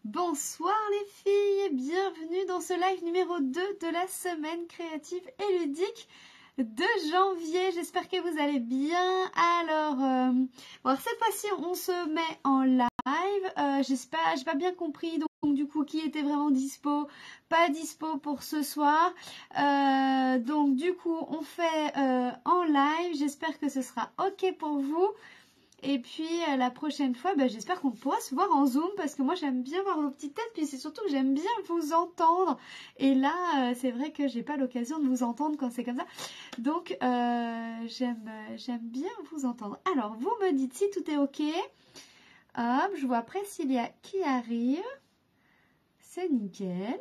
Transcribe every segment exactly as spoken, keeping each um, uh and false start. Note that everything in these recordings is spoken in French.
Bonsoir les filles, bienvenue dans ce live numéro deux de la semaine créative et ludique de janvier. J'espère que vous allez bien. Alors, euh, bon, alors cette fois-ci on se met en live. Euh, J'espère, j'ai pas bien compris donc, donc du coup qui était vraiment dispo, pas dispo pour ce soir. Euh, donc du coup on fait euh, en live. J'espère que ce sera ok pour vous. Et puis euh, la prochaine fois, bah, j'espère qu'on pourra se voir en Zoom parce que moi j'aime bien voir vos petites têtes, puis c'est surtout que j'aime bien vous entendre. Et là, euh, c'est vrai que j'ai pas l'occasion de vous entendre quand c'est comme ça. Donc euh, j'aime euh, j'aime bien vous entendre. Alors vous me dites si tout est ok. Hop, je vois Priscilla qui arrive. C'est nickel.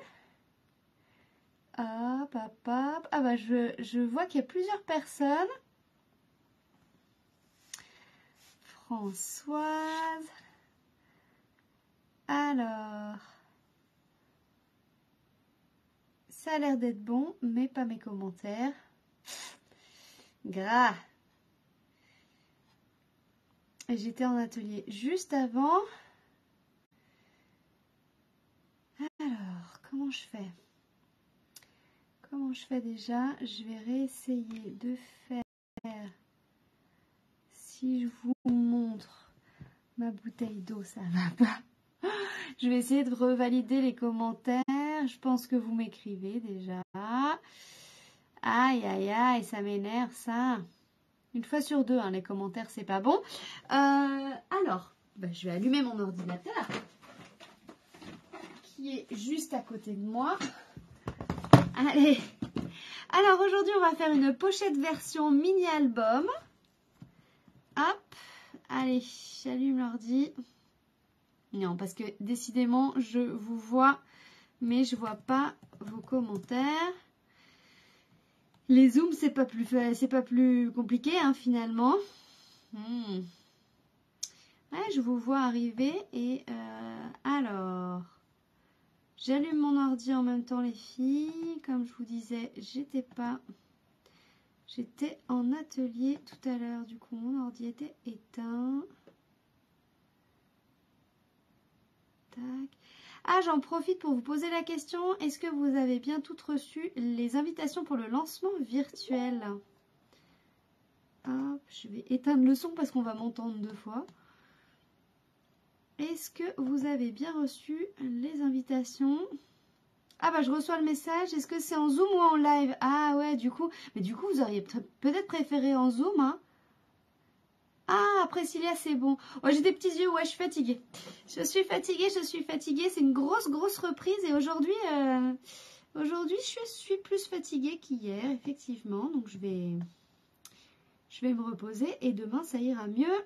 Hop, hop, hop. Ah bah je, je vois qu'il y a plusieurs personnes. Françoise. Alors, ça a l'air d'être bon, mais pas mes commentaires. Gras. J'étais en atelier juste avant. Alors, comment je fais? Comment je fais déjà? Je vais réessayer de faire... Si je vous montre ma bouteille d'eau, ça va pas. Je vais essayer de revalider les commentaires. Je pense que vous m'écrivez déjà. Aïe, aïe, aïe, ça m'énerve ça. Une fois sur deux, hein, les commentaires, c'est pas bon. Euh, alors, bah, je vais allumer mon ordinateur qui est juste à côté de moi. Allez. Alors aujourd'hui, on va faire une pochette version mini-album. Hop. Allez, j'allume l'ordi. Non, parce que décidément, je vous vois, mais je vois pas vos commentaires. Les zooms, c'est pas plus c'est pas plus compliqué, hein, finalement. Hmm. Ouais, je vous vois arriver et euh, alors, j'allume mon ordi en même temps, les filles. Comme je vous disais, j'étais pas, j'étais en atelier tout à l'heure. Du coup, mon ordi était éteint. Tac. Ah, j'en profite pour vous poser la question. Est-ce que vous avez bien toutes reçu les invitations pour le lancement virtuel? Hop, je vais éteindre le son parce qu'on va m'entendre deux fois. Est-ce que vous avez bien reçu les invitations? Ah bah je reçois le message. Est-ce que c'est en Zoom ou en live? Ah ouais, du coup. Mais du coup, vous auriez peut-être préféré en Zoom, hein? Ah, Priscilla, c'est bon. Oh, j'ai des petits yeux, ouais, je suis fatiguée. Je suis fatiguée, je suis fatiguée. C'est une grosse, grosse reprise. Et aujourd'hui, euh, aujourd'hui, je suis plus fatiguée qu'hier, effectivement. Donc, je vais, je vais me reposer. Et demain, ça ira mieux.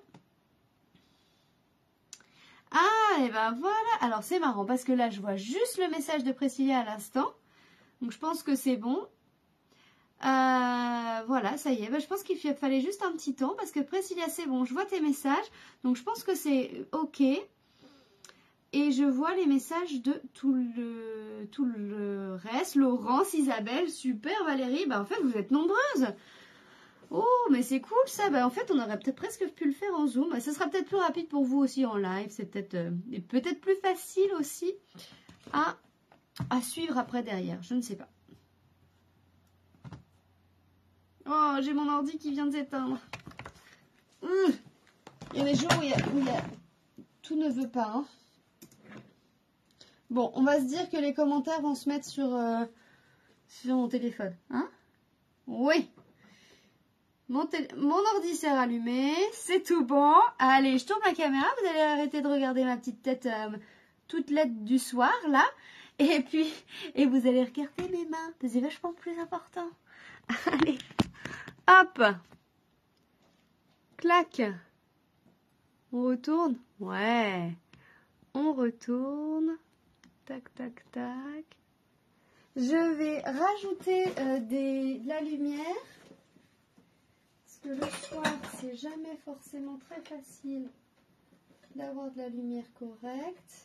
Ah, et ben voilà. Alors, c'est marrant parce que là, je vois juste le message de Priscilla à l'instant. Donc, je pense que c'est bon. Euh, voilà, ça y est. Ben, je pense qu'il fallait juste un petit temps parce que Priscilla, c'est bon. Je vois tes messages. Donc, je pense que c'est OK. Et je vois les messages de tout le, tout le reste. Laurence, Isabelle, super. Valérie, ben, en fait, vous êtes nombreuses. Oh, mais c'est cool ça. Ben, en fait, on aurait peut-être presque pu le faire en Zoom. Ben, ça sera peut-être plus rapide pour vous aussi en live. C'est peut-être euh, peut-être plus facile aussi à, à suivre après derrière. Je ne sais pas. Oh, j'ai mon ordi qui vient de s'éteindre. Mmh. Il y a des jours où il y a, où il y a... tout ne veut pas. Hein. Bon, on va se dire que les commentaires vont se mettre sur, euh, sur mon téléphone. Hein? Oui. Mon, mon ordi s'est rallumé. C'est tout bon. Allez, je tourne ma caméra. Vous allez arrêter de regarder ma petite tête euh, toute laide du soir, là. Et puis, et vous allez regarder mes mains. C'est vachement plus important. Allez. Hop. Clac. On retourne? Ouais. On retourne. Tac, tac, tac. Je vais rajouter euh, des, de la lumière. Parce que le soir, c'est jamais forcément très facile d'avoir de la lumière correcte.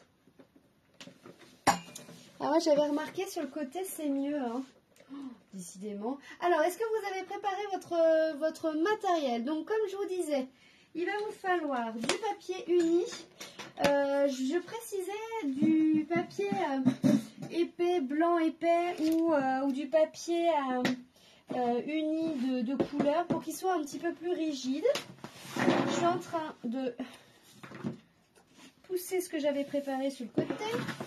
Alors moi, j'avais remarqué sur le côté, c'est mieux. Hein. Oh, décidément. Alors, est-ce que vous avez préparé votre, euh, votre matériel? Donc, comme je vous disais, il va vous falloir du papier uni. Euh, je précisais du papier euh, épais, blanc épais ou, euh, ou du papier euh, euh, uni de, de couleur pour qu'il soit un petit peu plus rigide. Je suis en train de pousser ce que j'avais préparé sur le côté.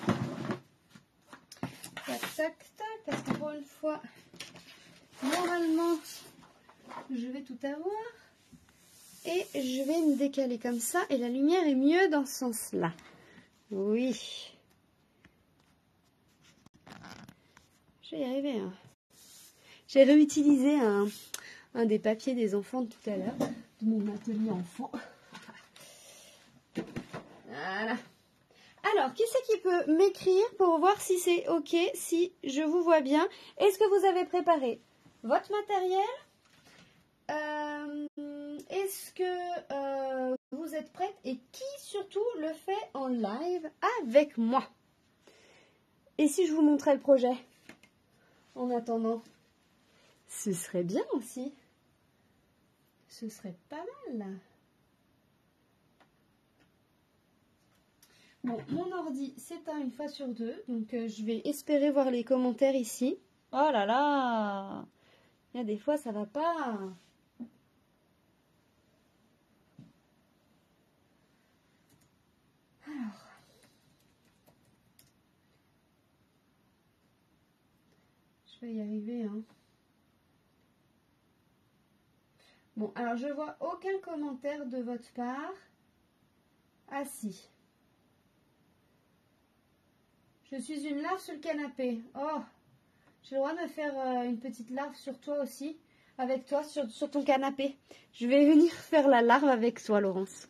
Tac, tac, tac, parce que pour une fois, normalement, je vais tout avoir. Et je vais me décaler comme ça. Et la lumière est mieux dans ce sens-là. Oui. Je vais y arriver. Hein. J'ai réutilisé un, un des papiers des enfants de tout à l'heure. De mon atelier enfant. Voilà. Alors, qui c'est qui peut m'écrire pour voir si c'est OK, si je vous vois bien? Est-ce que vous avez préparé votre matériel? euh, Est-ce que euh, vous êtes prête? Et qui surtout le fait en live avec moi? Et si je vous montrais le projet en attendant? Ce serait bien aussi. Ce serait pas mal. Bon, mon ordi s'éteint une fois sur deux, donc euh, je vais espérer voir les commentaires ici. Oh là là! Il y a des fois, ça va pas. Alors. Je vais y arriver, hein. Bon, alors je vois aucun commentaire de votre part. Ah si. Je suis une larve sur le canapé. Oh, j'ai le droit de me faire euh, une petite larve sur toi aussi. Avec toi, sur, sur ton canapé. Je vais venir faire la larve avec toi, Laurence.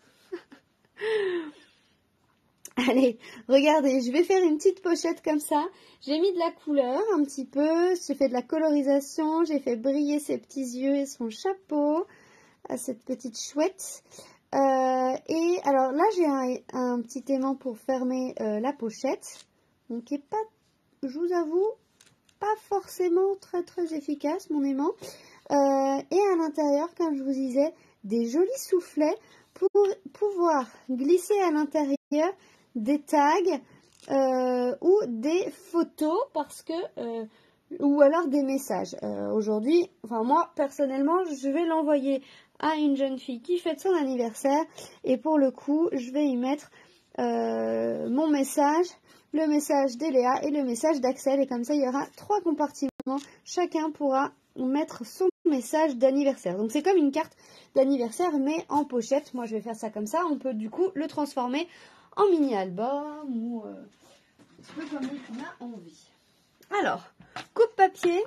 Allez, regardez, je vais faire une petite pochette comme ça. J'ai mis de la couleur un petit peu. J'ai fait de la colorisation. J'ai fait briller ses petits yeux et son chapeau à cette petite chouette. Euh, et alors là, j'ai un, un petit aimant pour fermer euh, la pochette. Donc, qui n'est pas, je vous avoue, pas forcément très très efficace, mon aimant. Euh, et à l'intérieur, comme je vous disais, des jolis soufflets pour pouvoir glisser à l'intérieur des tags euh, ou des photos parce que euh, ou alors des messages. Euh, aujourd'hui, enfin moi personnellement, je vais l'envoyer à une jeune fille qui fête son anniversaire et pour le coup, je vais y mettre euh, mon message, le message d'Eléa et le message d'Axel et comme ça il y aura trois compartiments, chacun pourra mettre son message d'anniversaire. Donc c'est comme une carte d'anniversaire mais en pochette. Moi je vais faire ça comme ça. On peut du coup le transformer en mini album ou euh, un petit peu comme on a envie. Alors, coupe papier.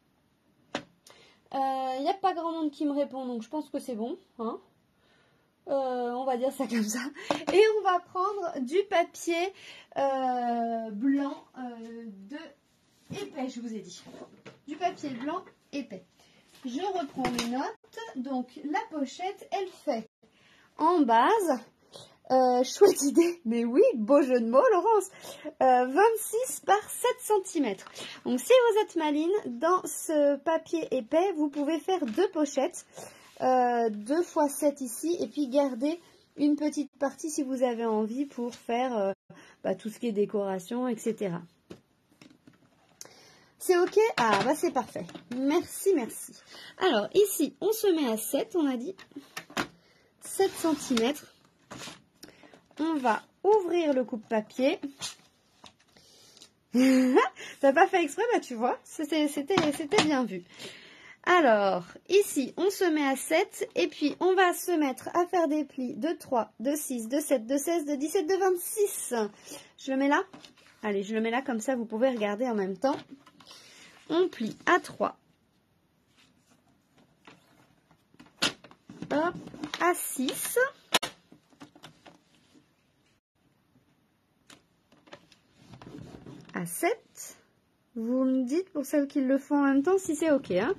Il euh, n'y a pas grand monde qui me répond donc je pense que c'est bon. Hein euh, on va dire ça comme ça. Et on va prendre du papier euh, blanc euh, de épais, je vous ai dit. Du papier blanc épais. Je reprends mes notes. Donc la pochette, elle fait en base, euh, chouette idée, mais oui, beau jeu de mots Laurence, euh, vingt-six par sept centimètres. Donc si vous êtes maline, dans ce papier épais, vous pouvez faire deux pochettes, euh, deux fois sept ici, et puis garder une petite partie si vous avez envie pour faire euh, bah, tout ce qui est décoration, et cetera. C'est OK? Ah, bah c'est parfait. Merci, merci. Alors, ici, on se met à sept, on a dit. sept centimètres. On va ouvrir le coupe-papier. T'as pas fait exprès, bah tu vois, c'était bien vu. Alors, ici, on se met à sept. Et puis, on va se mettre à faire des plis de trois, de six, de sept, de seize, de dix-sept, de vingt-six. Je le mets là? Allez, je le mets là, comme ça, vous pouvez regarder en même temps. On plie à trois, hop, à six, à sept. Vous me dites pour celles qui le font en même temps si c'est OK. Hein.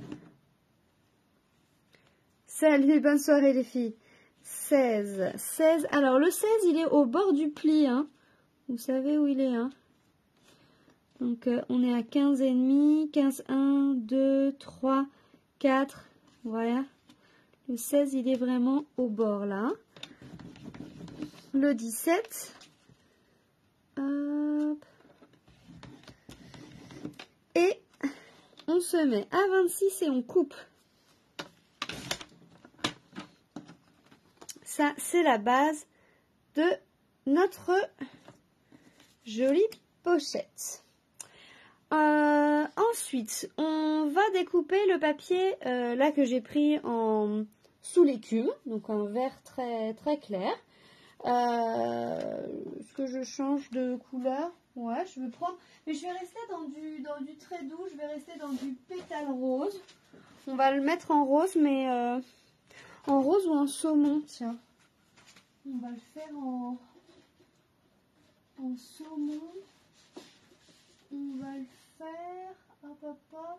Salut, bonne soirée les filles. seize, seize. Alors le seize, il est au bord du pli. Hein. Vous savez où il est. Hein. Donc, euh, on est à quinze et demi, quinze, un, deux, trois, quatre, voilà. Le seize, il est vraiment au bord, là. Le dix-sept, euh, Et on se met à vingt-six et on coupe. Ça, c'est la base de notre jolie pochette. Euh, ensuite, on va découper le papier euh, là que j'ai pris en sous l'écume, donc un vert très très clair. Euh, Est-ce que je change de couleur? Ouais, je vais prendre, mais je vais rester dans du dans du très doux. Je vais rester dans du pétale rose. On va le mettre en rose, mais euh, en rose ou en saumon, tiens. On va le faire en, en saumon. On va le faire. Hop, hop, hop.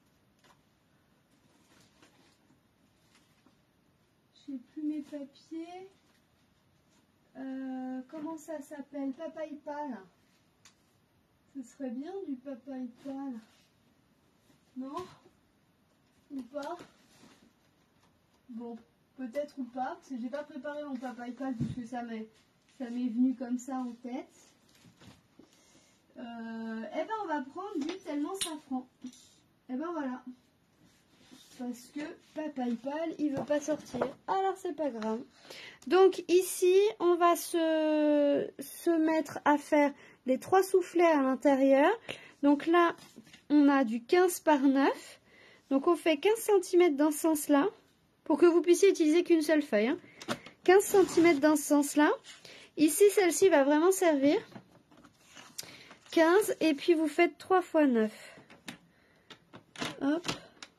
J'ai plus mes papiers. Euh, comment ça s'appelle? Papaye pâle. Ce serait bien du papaye pâle. Non? Ou pas? Bon, peut-être ou pas, parce que j'ai pas préparé mon papaye pâle puisque ça m'est ça m'est venu comme ça en tête. Euh, et ben on va prendre du tellement safran. Et ben voilà. Parce que papaye pâle, il veut pas sortir. Alors c'est pas grave. Donc ici, on va se, se mettre à faire les trois soufflets à l'intérieur. Donc là, on a du quinze par neuf. Donc on fait quinze centimètres dans ce sens-là. Pour que vous puissiez utiliser qu'une seule feuille. Hein. quinze centimètres dans ce sens-là. Ici, celle-ci va vraiment servir. quinze et puis vous faites trois fois neuf. Hop.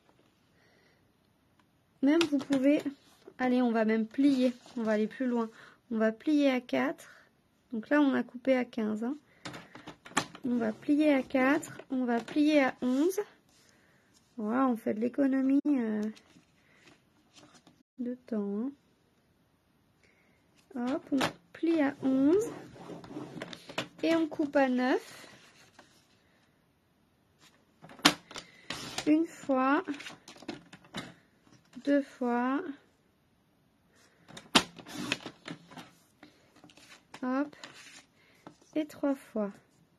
Même vous pouvez... Allez, on va même plier. On va aller plus loin. On va plier à quatre. Donc là, on a coupé à quinze. Hein. On va plier à quatre. On va plier à onze. Voilà, on fait de l'économie euh, de temps. Hein. Hop, on plie à onze. Et on coupe à neuf. Une fois. Deux fois. Hop. Et trois fois.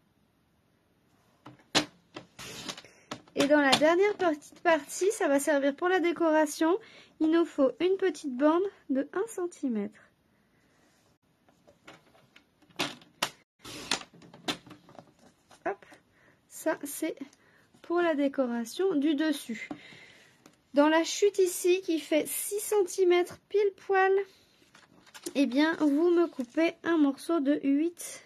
Et dans la dernière petite partie, ça va servir pour la décoration. Il nous faut une petite bande de un centimètre. Hop. Ça, c'est pour la décoration du dessus. Dans la chute ici, qui fait six centimètres pile poil, eh bien, vous me coupez un morceau de huit.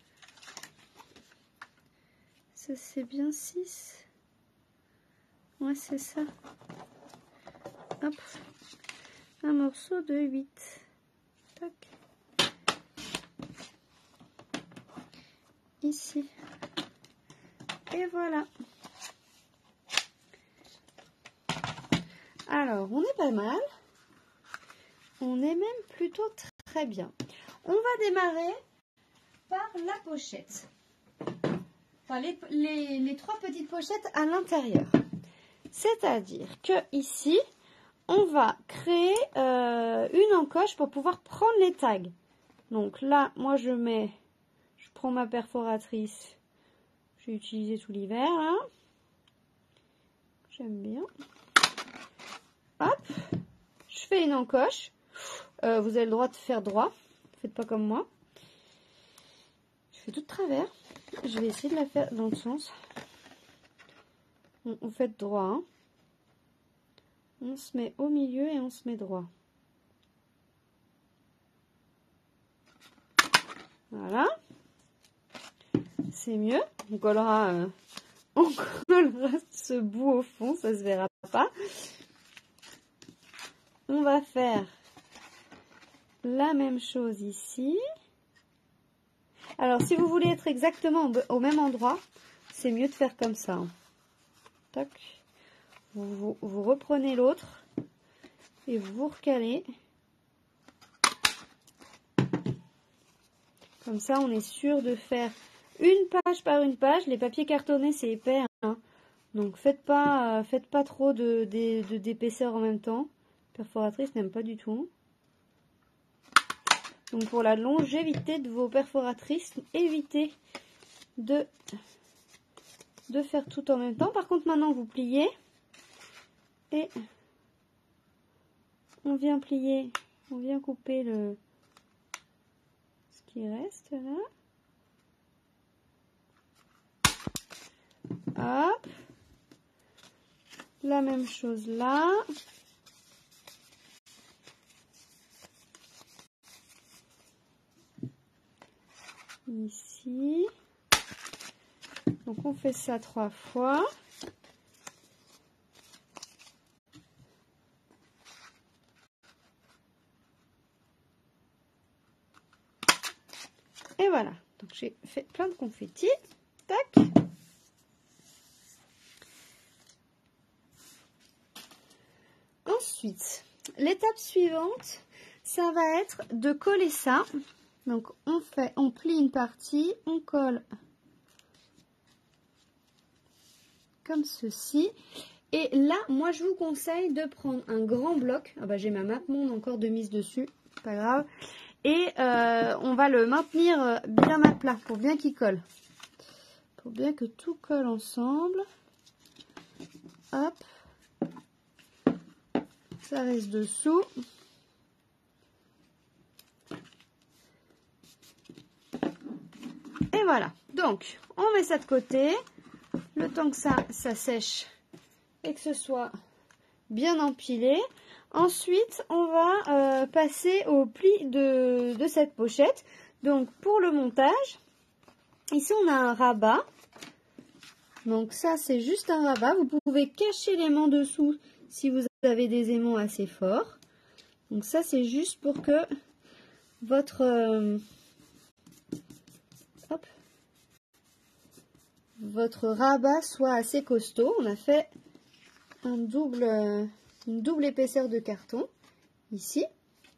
Ça, c'est bien six. Ouais, c'est ça. Hop. Un morceau de huit. Tac. Ici. Et voilà. Alors, on est pas mal. On est même plutôt très bien. On va démarrer par la pochette. Enfin, les, les, les trois petites pochettes à l'intérieur. C'est-à-dire que ici, on va créer euh, une encoche pour pouvoir prendre les tags. Donc là, moi je mets, je prends ma perforatrice. J'ai utilisé tout l'hiver. Hein. J'aime bien. Hop, je fais une encoche. Euh, vous avez le droit de faire droit. Faites pas comme moi. Je fais tout de travers. Je vais essayer de la faire dans le sens. On, on fait droit. Hein. On se met au milieu et on se met droit. Voilà. C'est mieux. On collera, euh, on collera ce bout au fond. Ça se verra pas. On va faire la même chose ici. Alors, si vous voulez être exactement au même endroit, c'est mieux de faire comme ça. Hein. Tac. Vous, vous, vous reprenez l'autre et vous vous recalez. Comme ça, on est sûr de faire une page par une page. Les papiers cartonnés, c'est épais. Hein. Donc, faites pas, euh, faites pas trop de, de, de, d'épaisseur en même temps. Perforatrice n'aime pas du tout. Donc, pour la longévité de vos perforatrices, évitez de, de faire tout en même temps. Par contre, maintenant, vous pliez. Et on vient plier, on vient couper le ce qui reste là. Hop. La même chose là. Ici. Donc on fait ça trois fois. Et voilà. Donc j'ai fait plein de confettis. Tac. Ensuite, l'étape suivante, ça va être de coller ça. Donc on fait, on plie une partie, on colle comme ceci. Et là, moi je vous conseille de prendre un grand bloc. Ah bah j'ai ma mappemonde encore de mise dessus, pas grave. Et euh, on va le maintenir bien à plat pour bien qu'il colle. Pour bien que tout colle ensemble. Hop. Ça reste dessous. Et voilà. Donc, on met ça de côté. Le temps que ça, ça sèche et que ce soit bien empilé. Ensuite, on va euh, passer au pli de, de cette pochette. Donc, pour le montage, ici, on a un rabat. Donc, ça, c'est juste un rabat. Vous pouvez cacher l'aimant dessous si vous avez des aimants assez forts. Donc, ça, c'est juste pour que votre... Euh, hop, votre rabat soit assez costaud. On a fait un double, une double épaisseur de carton ici.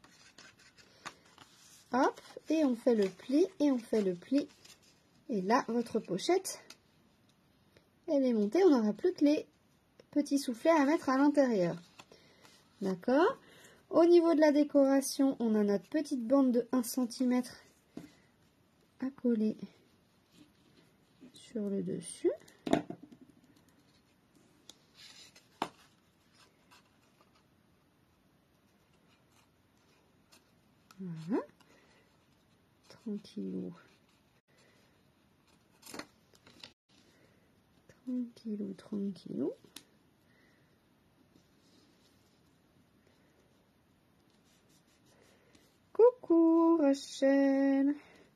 Hop, et on fait le pli et on fait le pli. Et là, votre pochette, elle est montée. On n'aura plus que les petits soufflets à mettre à l'intérieur. D'accord. Au niveau de la décoration, on a notre petite bande de un centimètre à coller sur le dessus. Voilà. Tranquillou. Tranquillou, tranquillou. Coucou Rachel.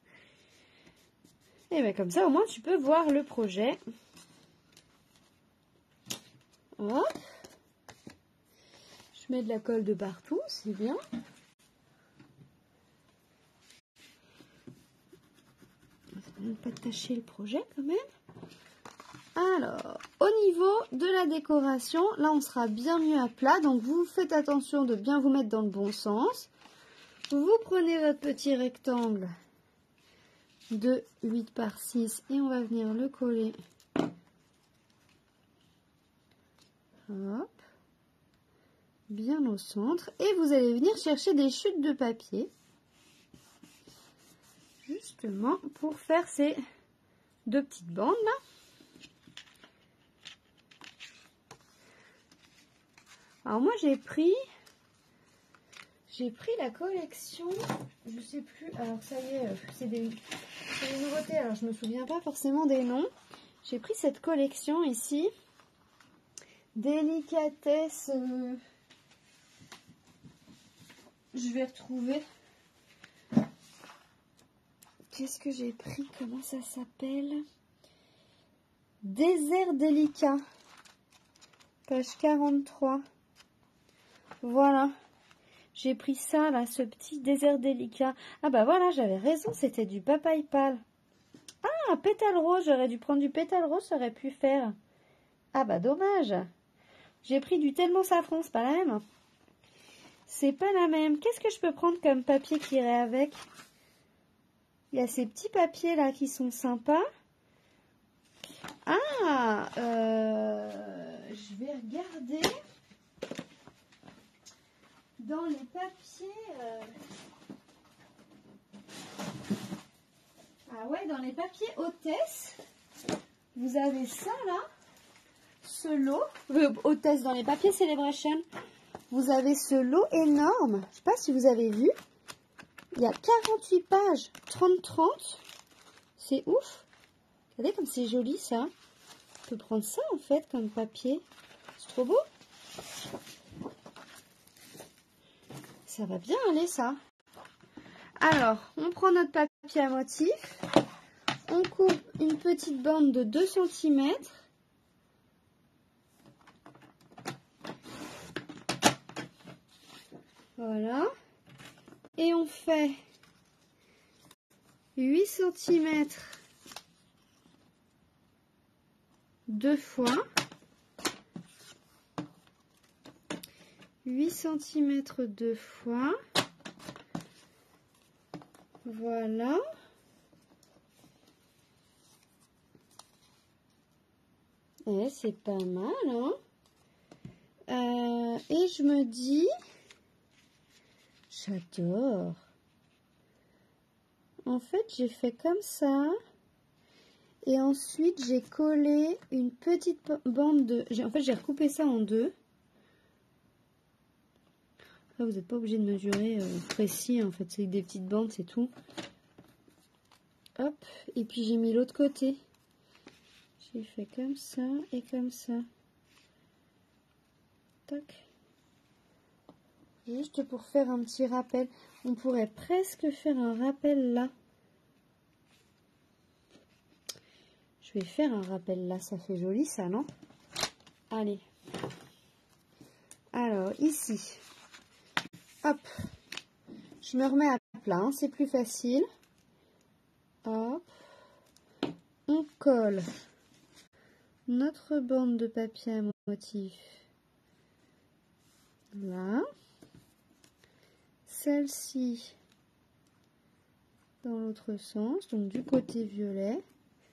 Et bien comme ça au moins tu peux voir le projet. Hop. Je mets de la colle de partout, c'est bien. Ça ne pas tacher le projet quand même. Alors, au niveau de la décoration, là on sera bien mieux à plat. Donc vous faites attention de bien vous mettre dans le bon sens. Vous prenez votre petit rectangle de huit par six et on va venir le coller. Hop. Bien au centre. Et vous allez venir chercher des chutes de papier. Justement pour faire ces deux petites bandes là. Alors moi j'ai pris j'ai pris la collection, je sais plus, alors ça y est, c'est des, des nouveautés, alors je me souviens pas forcément des noms. J'ai pris cette collection ici, délicatesse, euh, je vais retrouver. Qu'est-ce que j'ai pris? Comment ça s'appelle? Désert délicat, page quarante-trois. Voilà, j'ai pris ça là, ce petit désert délicat. Ah bah voilà, j'avais raison, c'était du papaye pâle. Ah, pétale rose, j'aurais dû prendre du pétale rose, ça aurait pu faire. Ah bah dommage. J'ai pris du tellement safran, c'est pas la même. C'est pas la même. Qu'est-ce que je peux prendre comme papier qui irait avec? Il y a ces petits papiers là qui sont sympas. Ah, euh, je vais regarder dans les papiers. Euh... Ah ouais, dans les papiers hôtesse, vous avez ça là, ce lot, euh, hôtesse dans les papiers Celebration. Vous avez ce lot énorme, je sais pas si vous avez vu, il y a quarante-huit pages, trente trente, c'est ouf. Regardez comme c'est joli ça. On peut prendre ça en fait comme papier, c'est trop beau. Ça va bien aller ça. Alors, on prend notre papier à motif, on coupe une petite bande de deux centimètres. Voilà. Et on fait huit centimètres deux fois. huit centimètres deux fois. Voilà. Et c'est pas mal, hein. Euh, et je me dis, j'adore. En fait, j'ai fait comme ça. Et ensuite, j'ai collé une petite bande de... En fait, j'ai recoupé ça en deux. Là, vous n'êtes pas obligé de mesurer euh, précis. En fait, c'est des petites bandes, c'est tout. Hop. Et puis, j'ai mis l'autre côté. J'ai fait comme ça et comme ça. Tac. Juste pour faire un petit rappel. On pourrait presque faire un rappel là. Je vais faire un rappel là. Ça fait joli ça, non? Allez. Alors, ici. Hop. Je me remets à plat. Hein, c'est plus facile. Hop. On colle notre bande de papier à motif. Là. Celle-ci dans l'autre sens, donc du côté violet.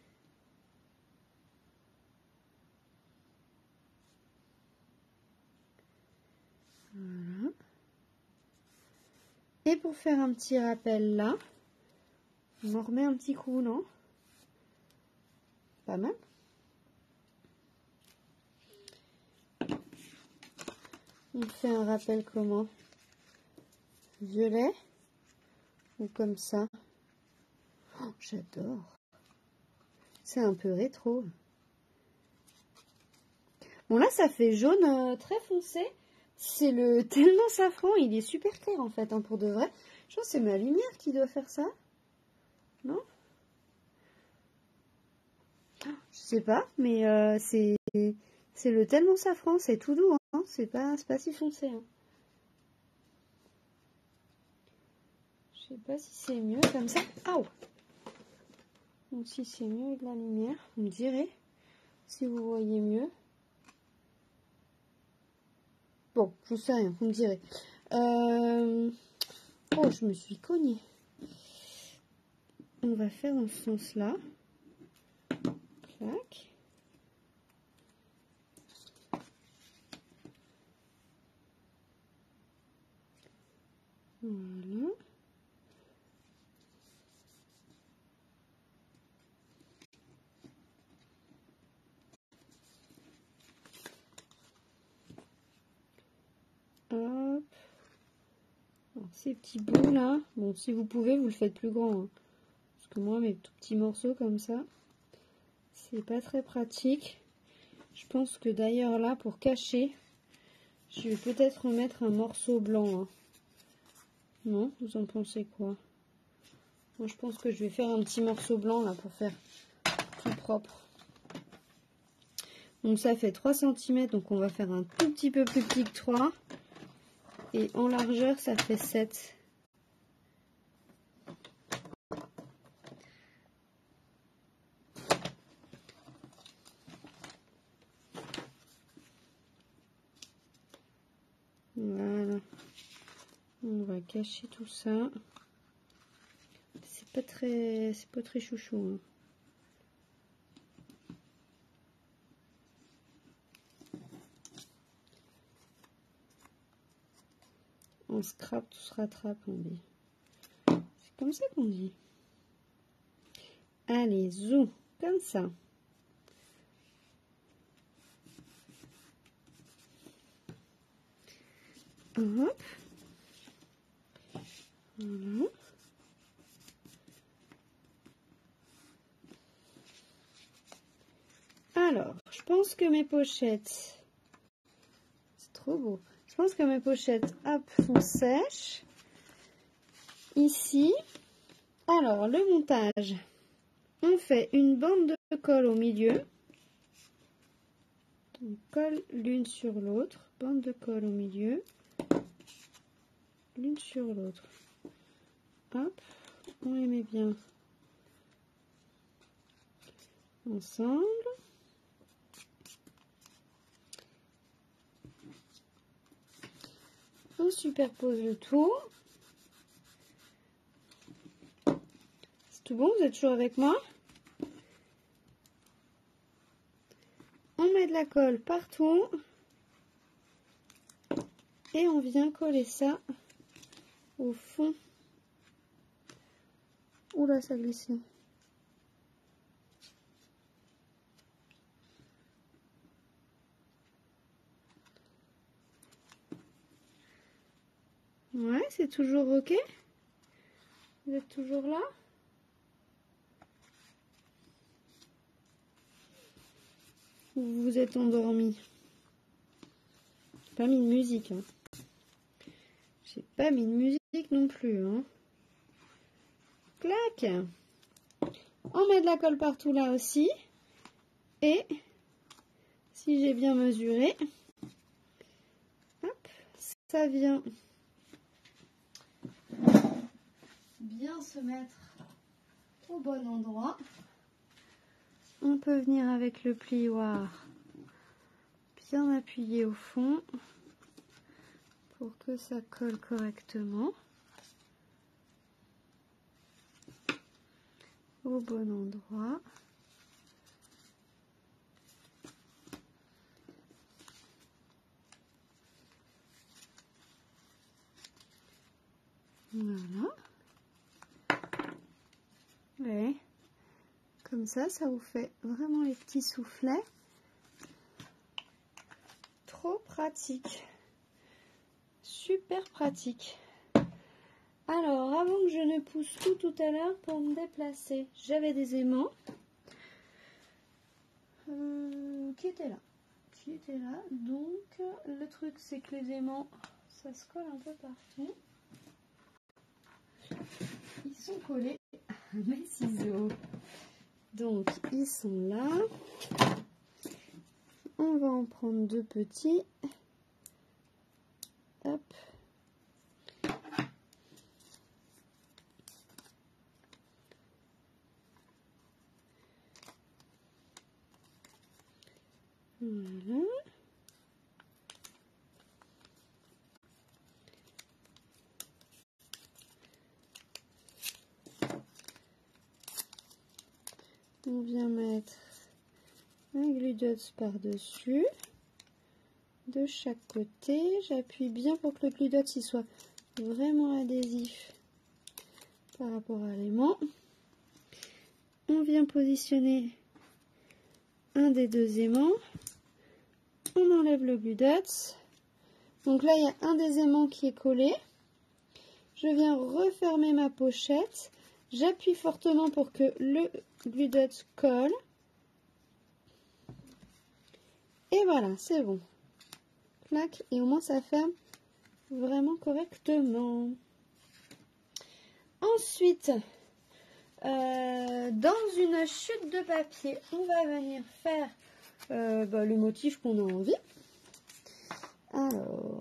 Voilà. Et pour faire un petit rappel là, on en remet un petit coup, non? Pas mal. On fait un rappel comment? Violet ou comme ça? Oh, j'adore. C'est un peu rétro. Bon là ça fait jaune euh, très foncé. C'est le tellement safran, il est super clair en fait, hein, pour de vrai. Je pense que c'est ma lumière qui doit faire ça. Non? Je sais pas, mais euh, c'est c'est le tellement safran, c'est tout doux, hein, c'est pas, c'est pas si foncé. Hein. Je sais pas si c'est mieux comme ça. Ah, donc si c'est mieux avec la lumière, vous me direz si vous voyez mieux. Bon, je sais rien, vous me direz. Euh... Oh, je me suis cognée. On va faire dans ce sens-là. Clac. Voilà. Hop. Alors, ces petits bouts là, bon, si vous pouvez, vous le faites plus grand. Hein. Parce que moi, mes tout petits morceaux comme ça, c'est pas très pratique. Je pense que d'ailleurs là, pour cacher, je vais peut-être remettre un morceau blanc. Hein. Non, vous en pensez quoi? Moi, je pense que je vais faire un petit morceau blanc là pour faire tout propre. Donc ça fait trois centimètres, donc on va faire un tout petit peu plus petit que trois. Et en largeur, ça fait sept. Voilà. On va cacher tout ça. C'est pas très, c'est pas très chouchou. Hein. On scrape, tout se rattrape, on dit. C'est comme ça qu'on dit. Allez, zou, comme ça. Hop. Voilà. Alors, je pense que mes pochettes, c'est trop beau. Je pense que mes pochettes, hop, sont sèches. Ici, alors le montage, on fait une bande de colle au milieu. On colle l'une sur l'autre, bande de colle au milieu, l'une sur l'autre. Hop, on les met bien ensemble. On superpose le tout. C'est tout bon, vous êtes toujours avec moi? On met de la colle partout. Et on vient coller ça au fond. Oula, ça glissait. Ouais, c'est toujours ok? Vous êtes toujours là? Ou vous vous êtes endormi? J'ai pas mis de musique. Hein. J'ai pas mis de musique non plus. Hein. Clac! On met de la colle partout là aussi. Et si j'ai bien mesuré, hop, ça vient bien se mettre au bon endroit. On peut venir avec le plioir bien appuyé au fond pour que ça colle correctement au bon endroit. Voilà. Et comme ça, ça vous fait vraiment les petits soufflets. Trop pratique. Super pratique. Alors, avant que je ne pousse tout tout à l'heure pour me déplacer, j'avais des aimants euh, qui étaient là. Qui étaient là. Donc, le truc, c'est que les aimants, ça se colle un peu partout. Ils sont collés à mes ciseaux. Donc, ils sont là. On va en prendre deux petits. Hop. Voilà. On vient mettre un glue dots par-dessus, de chaque côté. J'appuie bien pour que le glue dots il soit vraiment adhésif par rapport à l'aimant. On vient positionner un des deux aimants. On enlève le glue dots. Donc là, il y a un des aimants qui est collé. Je viens refermer ma pochette. J'appuie fortement pour que le glue dots colle. Et voilà, c'est bon. Clac, et au moins ça ferme vraiment correctement. Ensuite, euh, dans une chute de papier, on va venir faire euh, bah, le motif qu'on a envie. Alors,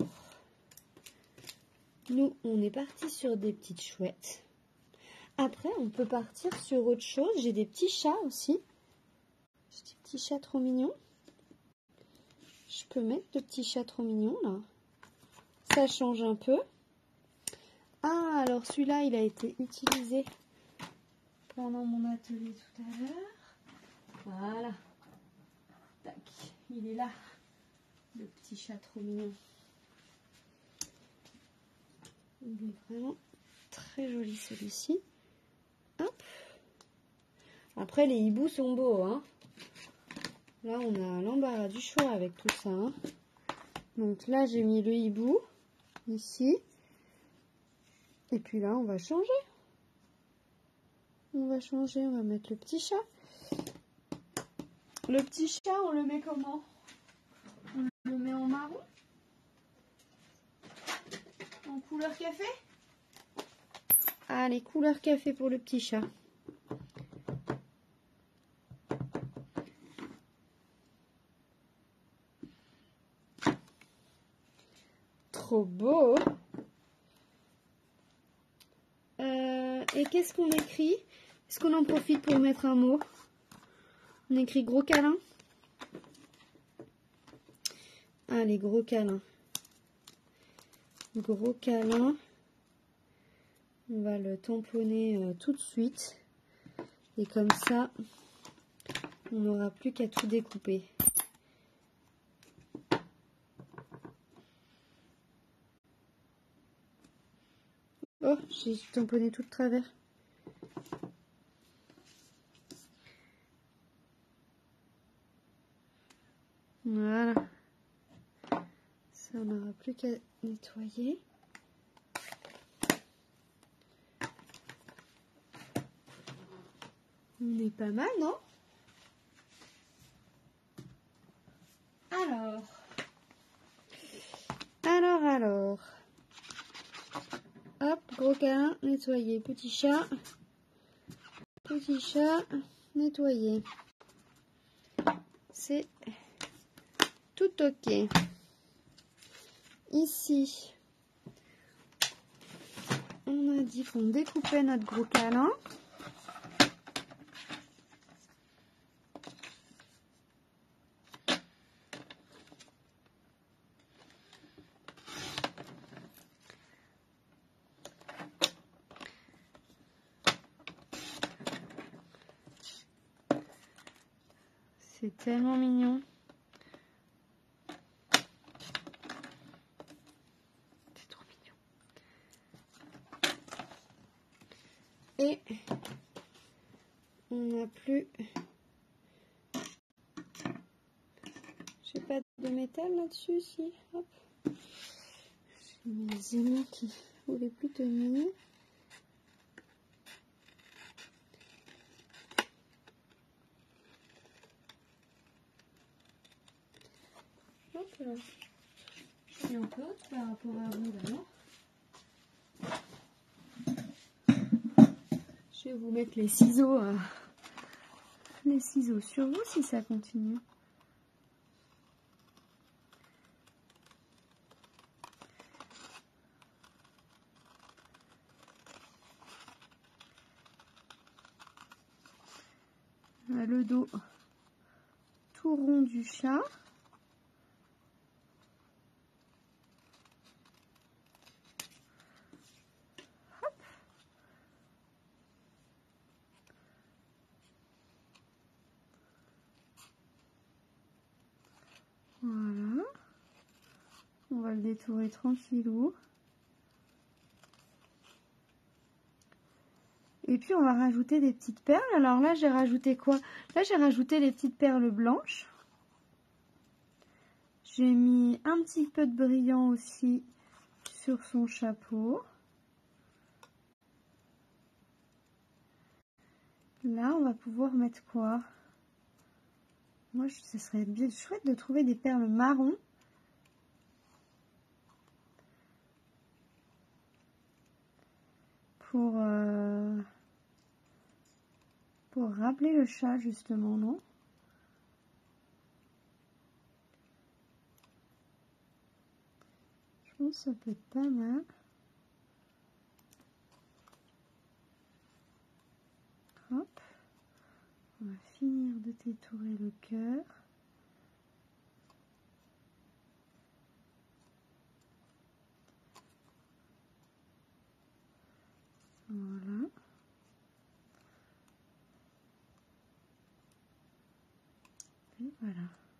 nous, on est parti sur des petites chouettes. Après, on peut partir sur autre chose. J'ai des petits chats aussi. J'ai des petits chats trop mignons. Je peux mettre de petits chats trop mignons là. Ça change un peu. Ah, alors celui-là, il a été utilisé pendant mon atelier tout à l'heure. Voilà. Tac. Il est là. Le petit chat trop mignon. Il est vraiment très joli celui-ci. Hop. Après, les hiboux sont beaux, hein. Là, on a l'embarras du choix avec tout ça. Hein. Donc là, j'ai mis le hibou. ici. Et puis là, on va changer. On va changer, on va mettre le petit chat. Le petit chat, on le met comment? On le met en marron? En couleur café? Allez, couleur café pour le petit chat. Trop beau. Euh, et qu'est-ce qu'on écrit? Est-ce qu'on en profite pour mettre un mot? On écrit gros câlin. Allez, gros câlin. Gros câlin. On va le tamponner euh, tout de suite. Et comme ça, on n'aura plus qu'à tout découper. Oh, j'ai tamponné tout de travers. Voilà. Ça, on n'aura plus qu'à nettoyer. On est pas mal, non? Alors. Alors, alors. Hop, gros câlin, nettoyer. Petit chat. Petit chat, nettoyer. C'est tout ok. Ici, on a dit qu'on découpait notre gros câlin. C'est tellement mignon. C'est trop mignon. Et on n'a plus... J'ai pas de métal là-dessus, si. Hop. J'ai mes aimants qui voulaient plus tenir. Hop là. Je suis un peu haute par rapport à vous là. Je vais vous mettre les ciseaux, euh, les ciseaux sur vous si ça continue. Là, le dos tout rond du chat. Hop. Voilà. On va le détourer tranquillou. Et puis on va rajouter des petites perles. Alors là j'ai rajouté quoi? Là j'ai rajouté les petites perles blanches. J'ai mis un petit peu de brillant aussi sur son chapeau. Là on va pouvoir mettre quoi? Moi ce serait bien chouette de trouver des perles marron. Pour... Euh Pour rappeler le chat justement, non? Je pense que ça peut être pas mal. Hop. On va finir de détourer le cœur. Voilà. Et voilà.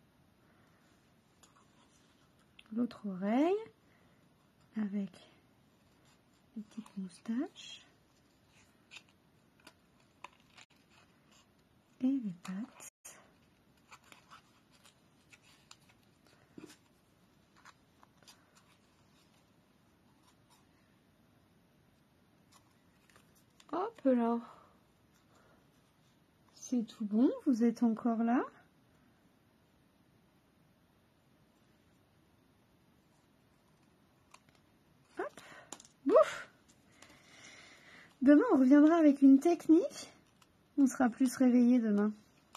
L'autre oreille avec les petites moustaches et les pattes. Hop là. C'est tout bon, vous êtes encore là? Hop. Bouf. Demain, on reviendra avec une technique. On sera plus réveillé demain.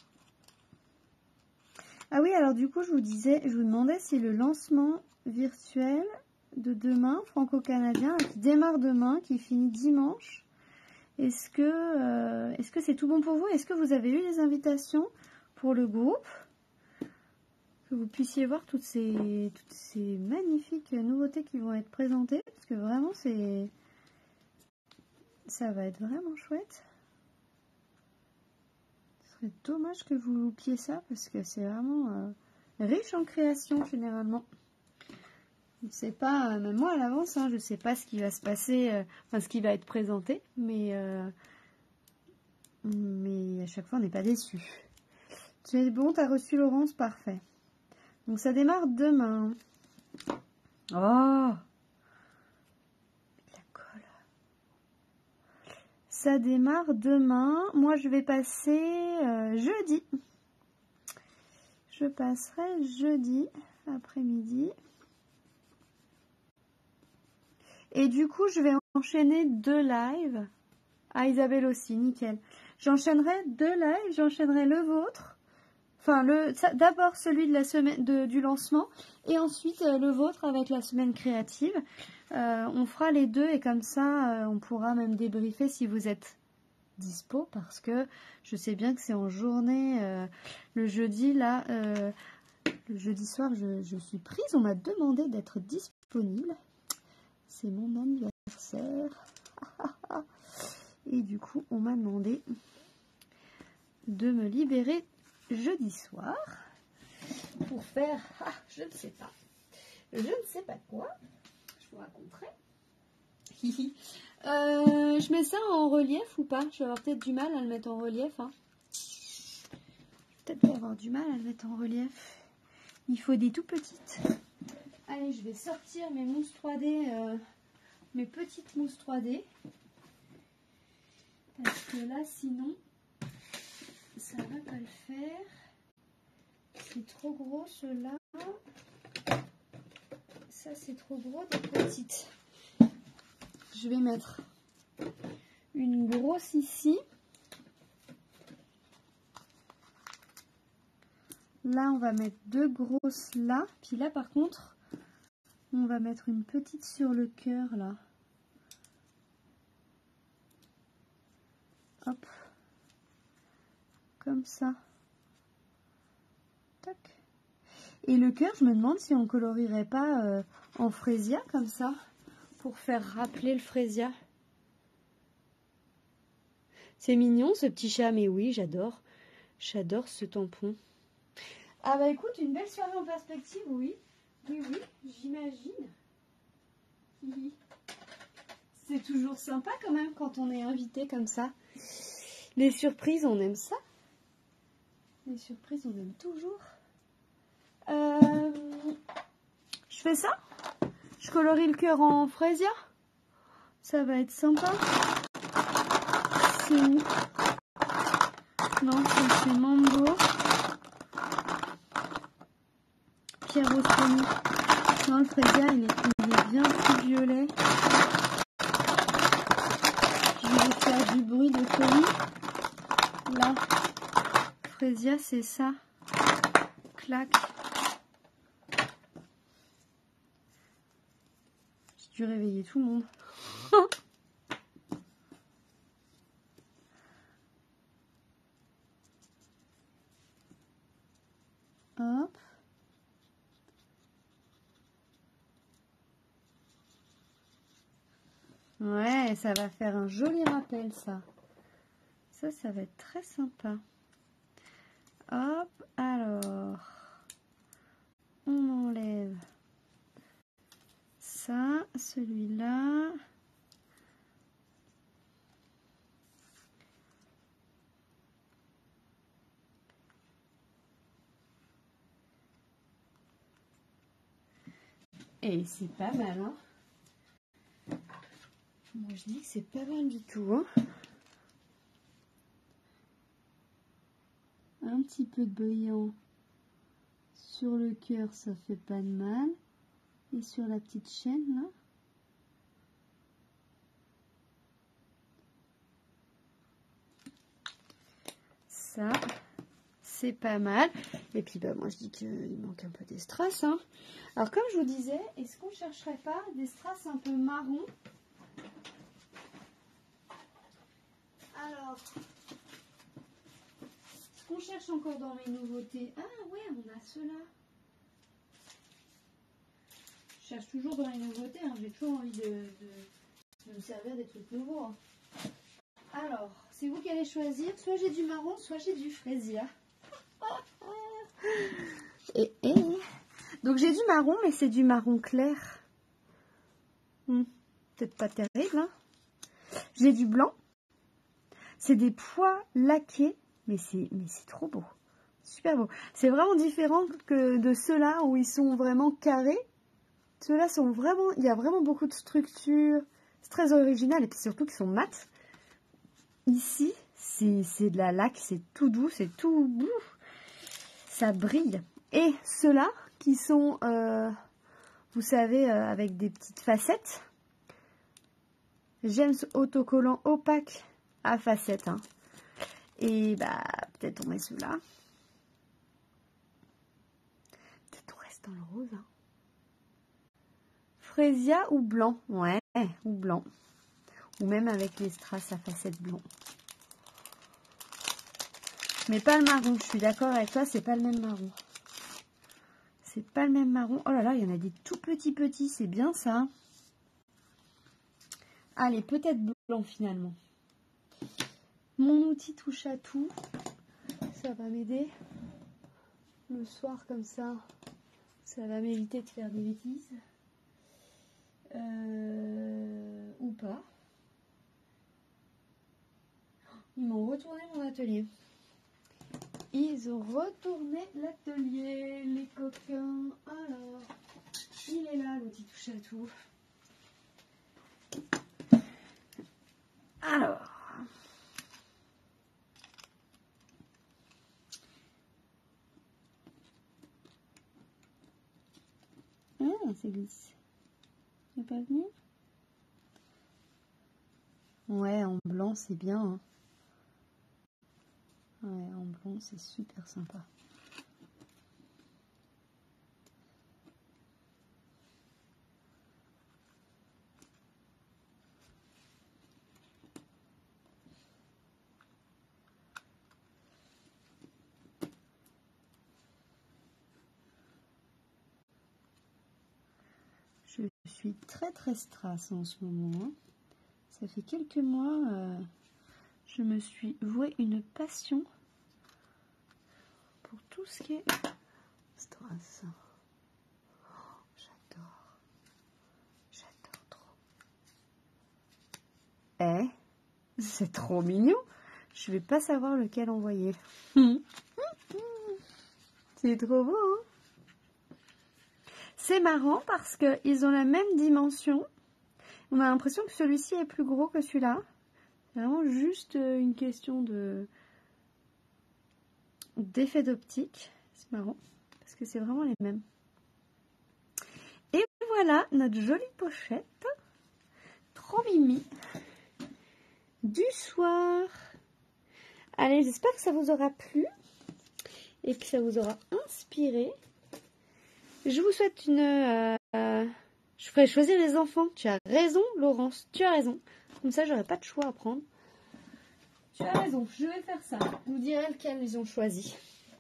Ah oui, alors du coup, je vous disais, je vous demandais si le lancement virtuel de demain, franco-canadien, qui démarre demain, qui finit dimanche, est-ce que euh, est-ce que c'est tout bon pour vous? Est-ce que vous avez eu les invitations pour le groupe? Que vous puissiez voir toutes ces, toutes ces magnifiques nouveautés qui vont être présentées, parce que vraiment, c'est ça va être vraiment chouette. Ce serait dommage que vous loupiez ça, parce que c'est vraiment euh, riche en création, généralement. Je ne sais pas, même moi à l'avance, hein, je ne sais pas ce qui va se passer, euh, enfin ce qui va être présenté, mais, euh, mais à chaque fois on n'est pas déçu. Tu es bon, tu as reçu Laurence, parfait. Donc ça démarre demain. Oh, la colle. Ça démarre demain. Moi je vais passer euh, jeudi. Je passerai jeudi après-midi. Et du coup, je vais enchaîner deux lives. Ah, Isabelle aussi, nickel. J'enchaînerai deux lives, j'enchaînerai le vôtre. Enfin, le d'abord celui de la semaine de, du lancement et ensuite euh, le vôtre avec la semaine créative. Euh, on fera les deux et comme ça, euh, on pourra même débriefer si vous êtes dispo parce que je sais bien que c'est en journée. Euh, le jeudi, là, euh, le jeudi soir, je, je suis prise. On m'a demandé d'être disponible. C'est mon anniversaire. Et du coup, on m'a demandé de me libérer jeudi soir pour faire, ah, je ne sais pas, je ne sais pas quoi. Je vous raconterai. euh, je mets ça en relief ou pas? Je vais avoir peut-être du mal à le mettre en relief. Hein. Peut-être avoir du mal à le mettre en relief. Il faut des tout petites. Allez, je vais sortir mes mousses trois D. Euh, mes petites mousses trois D parce que là sinon ça va pas le faire, c'est trop gros ceux-là, ça c'est trop gros des petites. Je vais mettre une grosse ici, là on va mettre deux grosses là, puis là par contre on va mettre une petite sur le cœur là. Hop, comme ça. Tac. Et le cœur, je me demande si on colorierait pas euh, en frésia comme ça, pour faire rappeler le frésia. C'est mignon ce petit chat, mais oui, j'adore. J'adore ce tampon. Ah bah écoute, une belle soirée en perspective, oui. Oui, oui, j'imagine. C'est toujours sympa quand même quand on est invité comme ça. Les surprises, on aime ça. Les surprises, on aime toujours. Euh, je fais ça. Je colorie le cœur en frésia. Ça va être sympa. C'est où? Non, c'est Mambo. Pierre Rossoni. Non, le frésia, il est, il est bien plus violet. Je vais faire du bruit de colis. Là, frésia, c'est ça. Clac. J'ai dû réveiller tout le monde. Hop. Ouais, ça va faire un joli rappel, ça. Ça, ça va être très sympa. Hop, alors. On enlève ça, celui-là. Et c'est pas mal, hein. Moi, je dis que c'est pas mal du tout, hein. un petit peu de brillant sur le cœur, ça fait pas de mal. Et sur la petite chaîne là. Ça, c'est pas mal. Et puis bah moi je dis qu'il manque un peu des strass. Hein. Alors comme je vous disais, est-ce qu'on chercherait pas des strass un peu marron? Alors, ce qu'on cherche encore dans les nouveautés. Ah ouais, on a ceux-là. Je cherche toujours dans les nouveautés. Hein. J'ai toujours envie de, de, de me servir des trucs nouveaux. Hein. Alors, c'est vous qui allez choisir. Soit j'ai du marron, soit j'ai du fraisia. Et, et. Donc j'ai du marron, mais c'est du marron clair. Hmm, peut-être pas terrible. Hein. J'ai du blanc. C'est des pois laqués, mais c'est mais c'est trop beau. Super beau. C'est vraiment différent que de ceux-là où ils sont vraiment carrés. Ceux-là sont vraiment... Il y a vraiment beaucoup de structure. C'est très original et puis surtout qu'ils sont mat. Ici, c'est de la laque, c'est tout doux, c'est tout... Ça brille. Et ceux-là qui sont, euh, vous savez, euh, avec des petites facettes. James autocollant opaque à facettes. Hein. Et bah, peut-être on met ceux-là. Peut-être on reste dans le rose. Hein. Fraisia ou blanc? Ouais, ou blanc. Ou même avec les strass à facettes blanc. Mais pas le marron, je suis d'accord avec toi, c'est pas le même marron. C'est pas le même marron. Oh là là, il y en a des tout petits petits, c'est bien ça. Allez, peut-être blanc finalement. Mon outil touche à tout. Ça va m'aider. Le soir comme ça, ça va m'éviter de faire des bêtises. Euh, ou pas. Ils m'ont retourné mon atelier. Ils ont retourné l'atelier, les coquins. Alors, il est là, l'outil touche à tout. Alors. Ah, c'est glisse. Tu vas pas venir? Ouais, en blanc, c'est bien. Hein. Ouais, en blanc, c'est super sympa. Je suis très très strass en ce moment. Hein. Ça fait quelques mois, euh, je me suis vouée une passion pour tout ce qui est strass. Oh, j'adore. J'adore trop. Eh, c'est trop mignon. Je vais pas savoir lequel envoyer. C'est trop beau. Hein, c'est marrant parce qu'ils ont la même dimension. On a l'impression que celui-ci est plus gros que celui-là. C'est vraiment juste une question de d'effet d'optique. C'est marrant parce que c'est vraiment les mêmes. Et voilà notre jolie pochette. Trop mimi. Du soir. Allez, j'espère que ça vous aura plu et que ça vous aura inspiré. Je vous souhaite une... Euh, euh, je ferai choisir les enfants. Tu as raison, Laurence. Tu as raison. Comme ça, j'aurai pas de choix à prendre. Tu as raison. Je vais faire ça. Je vous dirai lequel ils ont choisi.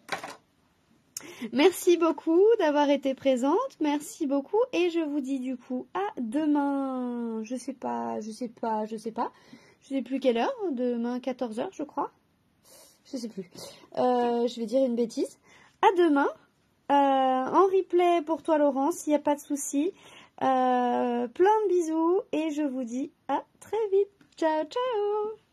Merci beaucoup d'avoir été présente. Merci beaucoup. Et je vous dis du coup à demain. Je sais pas, je sais pas, je sais pas. Je sais plus quelle heure. Demain, quatorze heures, je crois. Je sais plus. Euh, je vais dire une bêtise. À demain. Euh, en replay pour toi, Laurence, il n'y a pas de souci. Euh, plein de bisous et je vous dis à très vite. Ciao, ciao!